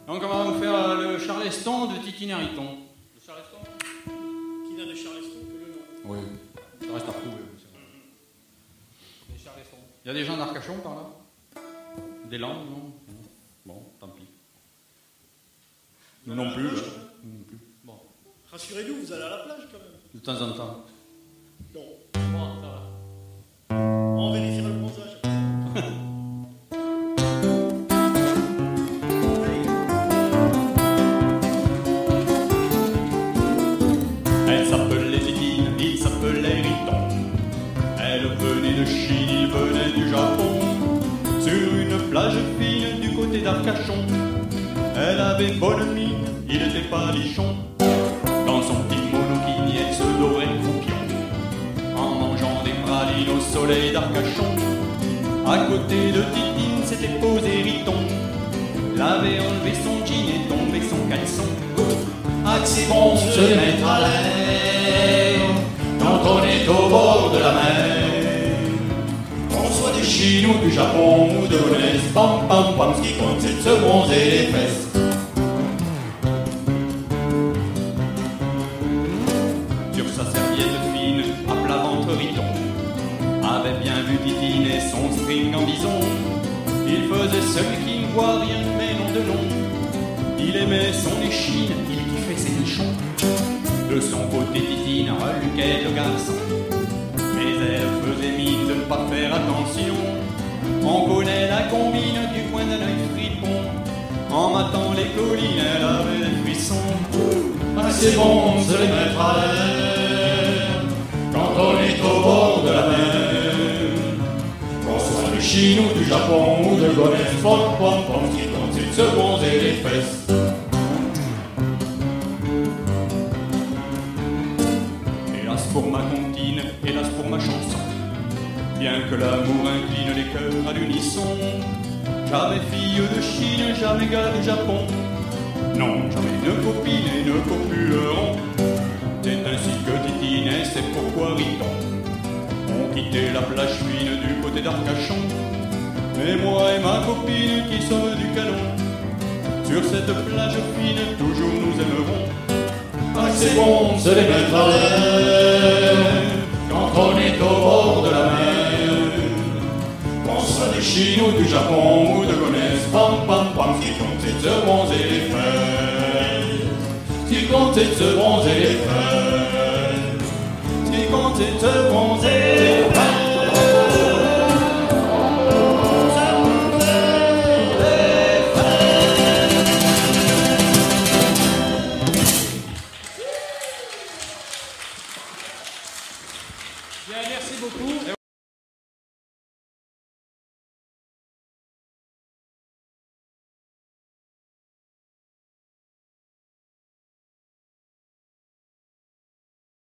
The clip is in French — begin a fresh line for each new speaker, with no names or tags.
Donc on va vous faire le Charleston de Titine Hariton. Le Charleston?
Qui n'a de Charleston que le nom.
Oui, ça reste à prouver. Les Charlestons. Il y a des gens d'Arcachon par là? Des Landes, non? Bon, tant pis. Nous non plus, là. Nous non plus. Bon.
Rassurez-nous, vous allez à la plage quand même.
De temps en temps.
Non. Bon, ça va. On vérifiera le bronzage.
Elle s'appelait Titine, il s'appelait Riton. Elle venait de Chine, il venait du Japon. Sur une plage fine du côté d'Arcachon. Elle avait bonne mine, il était pas lichon. Dans son petit monokini, elle se dorait le croupion. En mangeant des pralines au soleil d'Arcachon. À côté de Titine, s'était posé Riton. L'avait enlevé son jean et tombé son caleçon. Ah, que c'est bon de se mettre à l'air quand on est au bord de la mer. Qu'on soit de Chine ou du Japon ou de l'Est, pam pam pam, ce qui compte c'est de se bronzer les fesses. Sur sa serviette fine, à plat ventre Riton avait bien vu Titine et son string en bison. Il faisait celui qui ne voit rien mais non de nom. Il aimait son échine, il kiffait ses nichons. De son côté Titine reluquait le garçon. Mais elle faisait mine de ne pas faire attention. On connaît la combine du coin d'un œil fripon. En matant les collines, elle avait des frissons. Ah, c'est bon de se les mettre à l'air quand on est au bord de la mer. Qu'on soit de Chine ou du Japon ou de l'Ouest, pom pom pom, ce qui compte c'est de se bronzer les fesses. Hélas pour ma comptine, hélas pour ma chanson. Bien que l'amour incline les cœurs à l'unisson. Jamais fille de Chine, jamais gars du Japon. Non, jamais ne copine et ne copuleront. C'est ainsi que Titine et c'est pourquoi Riton ont quitté la plage fine du côté d'Arcachon. Mais moi et ma copine qui sommes du canon, sur cette plage fine toujours nous aimerons. Ah, c'est bon de se les mettre à l'air quand on est au bord de la mer. Qu'on soit de Chine ou du Japon ou de l'Ouest, pam pam pam, ce qui compte c'est de se bronzer les fesses. Ce qui compte c'est de se bronzer les fesses. Ce qui compte c'est de se bronzer.